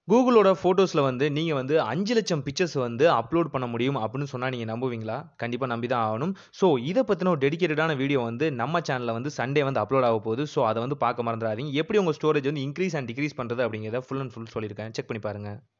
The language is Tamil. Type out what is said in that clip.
கூகுளோட ஃபோட்டோஸ்ல வந்து நீங்க வந்து 5,00,000 பிக்சர்ஸ் வந்து அப்லோட் பண்ண முடியும் அப்படின்னு சொன்னா நீங்க நம்புவீங்களா? கண்டிப்பா நம்பி தான் ஆகணும். ஸோ இத பத்தின ஒரு டெடிகேட்டடான வீடியோ வந்து நம்ம சேனல்ல வந்து சண்டே வந்து அப்லோட் ஆக போகுது. ஸோ அத வந்து பார்க்க மறந்துறாதீங்க. எப்படி உங்க ஸ்டோரேஜ் வந்து இன்கிரீஸ் அண்ட் டிக்ரீஸ் பண்றது அப்படிங்கிறத ஃபுல் அண்ட் ஃபுல் சொல்லியிருக்கேன். செக் பண்ணி பாருங்க.